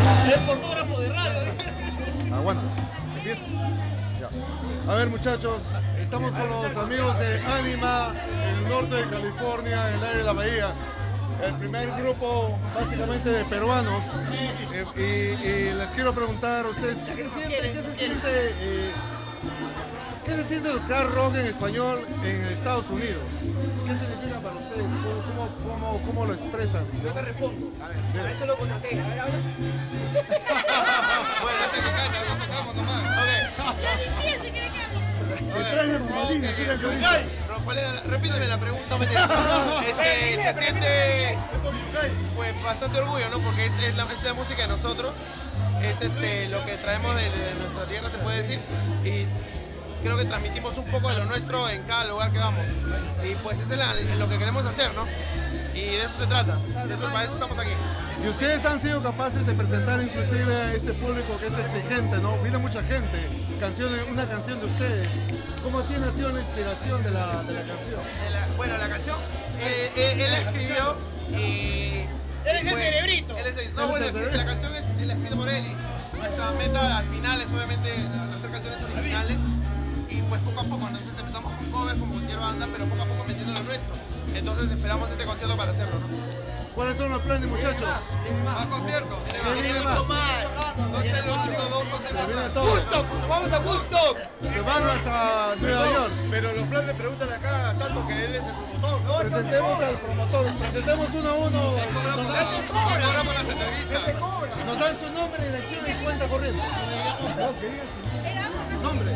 Es fotógrafo de radio. Aguanta. ¿Empieza? Ya. A ver, muchachos, estamos con los amigos de Anima en el norte de California, en el área de la bahía. El primer grupo básicamente de peruanos. Y les quiero preguntar a ustedes, ¿qué se siente tocar rock en español en Estados Unidos? ¿Qué significa para ustedes? ¿Cómo lo expresan? Yo te respondo. A ver eso lo contraté. A ver, habla. Bueno, tengo caña, lo tocamos nomás. Repíteme la pregunta. Se siente pues bastante orgullo, ¿no? Porque es la música de nosotros. Es lo que traemos de nuestra tierra, se puede decir. Y creo que transmitimos un poco de lo nuestro en cada lugar que vamos. Y pues eso es lo que queremos hacer, ¿no? Y de eso se trata. Para eso estamos aquí. Y ustedes han sido capaces de presentar inclusive a este público que es exigente, ¿no? Viene mucha gente, una canción de ustedes. ¿Cómo así nació la inspiración de la canción? Bueno, la canción, él la escribió y... Él es el cerebrito. La canción es escrita por él y nuestra meta al final es obviamente hacer canciones originales y pues poco a poco, entonces empezamos con covers como cualquier banda, pero poco a poco metiendo lo nuestro. Entonces esperamos este concierto para hacerlo, ¿no? ¿Cuáles son los planes, muchachos? Más conciertos. Viene mucho más. Noche de 8 2 conciertos. Woodstock, nos vamos a Woodstock. Se van hasta Nueva York. Pero los planes preguntan acá tanto que él es el promotor. Presentemos al promotor, presentemos uno a uno. Cobramos las entrevistas. Nos dan su nombre, dirección y cuenta corriente. Nombre.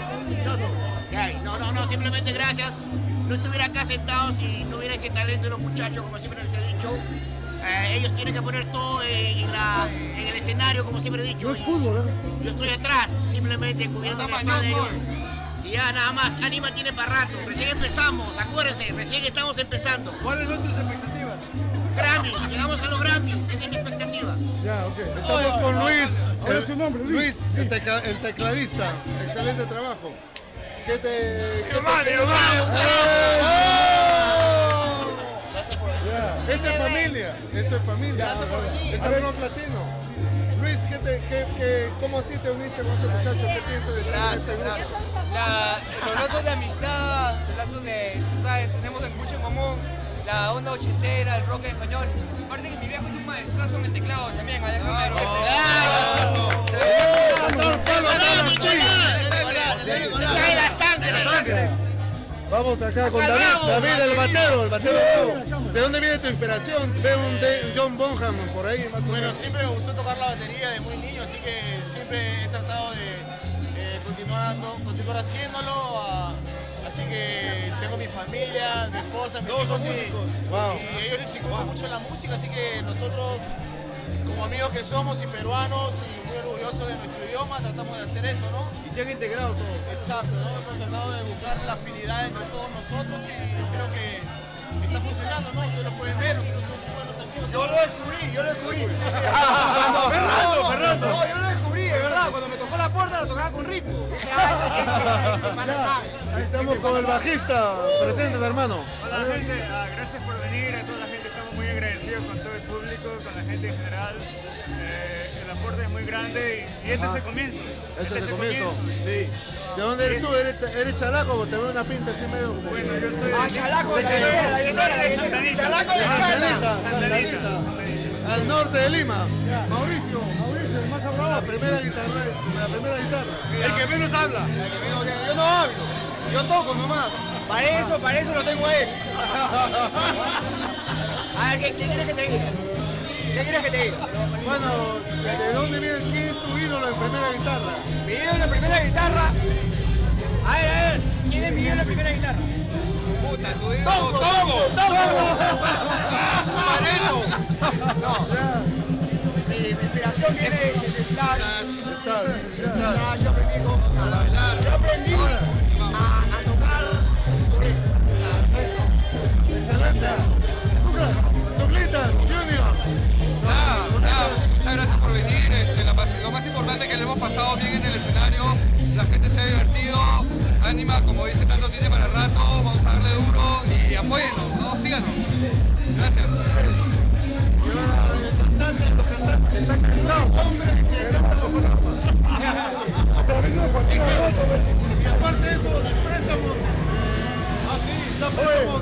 No, simplemente gracias. No estuviera acá sentados y no hubiera ese talento de los muchachos, como siempre les he dicho. Ellos tienen que poner todo en el escenario, como siempre he dicho. No es fútbol, ¿eh? Yo estoy atrás, simplemente cubriendo la espalda de ellos. Y ya nada más, Anima tiene para rato. Recién empezamos, acuérdense, recién estamos empezando. ¿Cuáles son tus expectativas? Grammy, llegamos a los Grammy, esa es mi expectativa. Ya, ok. Estamos con Luis. ¿Cuál es tu nombre, Luis? El tecladista. Excelente trabajo. ¿Qué te...? Mi mamá. Esto es familia. Este es rock latino. Luis, ¿cómo así te uniste con este muchacho? ¿Qué piensas de este grupo? Los lazos de amistad, los lazos de, ¿sabes? Tenemos mucho en común, la onda ochentera, el rock en español. Aparte que mi viejo es un maestrazo en el teclado también, allá con Vamos acá con David el batero. ¿De dónde viene tu inspiración? Ve un John Bonham por ahí más o menos. Bueno, siempre me gustó tocar la batería de muy niño, así que siempre he tratado de continuar haciéndolo. Así que tengo mi familia, mi esposa, mis hijos y ellos les inculcan mucho la música, así que nosotros como amigos que somos y peruanos y muy orgullosos de nuestro idioma tratamos de hacer eso, ¿no? Y se han integrado todos. Exacto, ¿no? Hemos tratado de buscar la afinidad entre todos nosotros y creo que está funcionando, ¿no? Ustedes lo pueden ver, nosotros somos buenos amigos. Yo lo descubrí. Fernando. No, yo lo descubrí, es verdad. Cuando me tocó la puerta, lo tocaba con ritmo. Dije, Estamos con el bajista. Preséntate, hermano. Hola, gente. Gracias por venir. A toda la gente estamos muy agradecidos con todo el público, con la gente en general. El aporte es muy grande y este es el comienzo. Este es el comienzo. Sí. ¿De dónde eres tú? ¿Eres chalaco o te veo una pinta así medio? Bueno, yo soy... chalaco, la billetera. Chalaco de Santanita. Al norte de Lima. Mauricio, más hablado. la primera guitarra. El que menos habla. Yo no hablo, yo toco nomás. Para eso lo tengo a él. A ver, ¿qué quieres que te diga? Bueno, ¿de dónde vienes? ¿Quién es tu ídolo en primera guitarra? Mi ídolo en primera guitarra. A ver, ¿quién es mi ídolo en primera guitarra? Puta, tu ídolo. ¡Togo! Pareto. No. Mi inspiración viene de Slash. Slash, yo aprendí a tocar por él. Excelente. Douglas Junior. Muchas gracias por venir. Lo más importante es que le hemos pasado bien en el escenario. La gente se ha divertido. Anima, como dice, tanto tiene para rato. Vamos a darle duro y apóyennos, ¿no? Síganos. Gracias. Está cansado. pasamos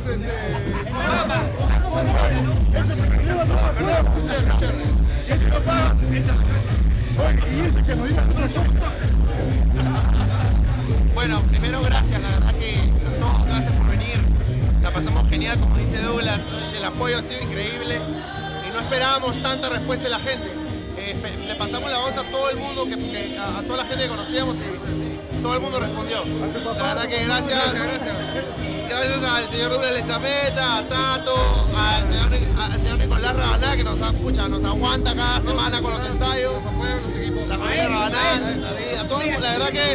Bueno, primero gracias, la verdad que a todos gracias por venir. La pasamos genial, como dice Douglas, el apoyo ha sido increíble y no esperábamos tanta respuesta de la gente. Le pasamos la voz a todo el mundo, a toda la gente que conocíamos y todo el mundo respondió. La verdad que gracias al señor Douglas Lezameta, a Tato, al señor Nicolás Rabanal que nos aguanta cada semana con los ensayos, la familia Rabanal, a todo el mundo,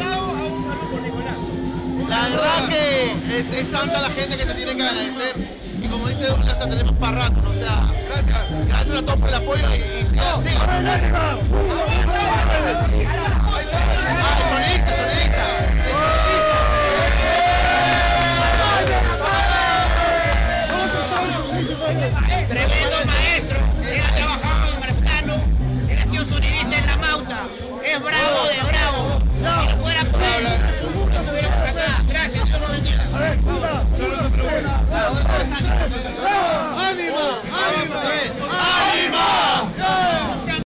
la verdad que es tanta la gente que se tiene que agradecer y como dice Douglas, tenemos para rato, o sea, gracias a todos por el apoyo y sigan.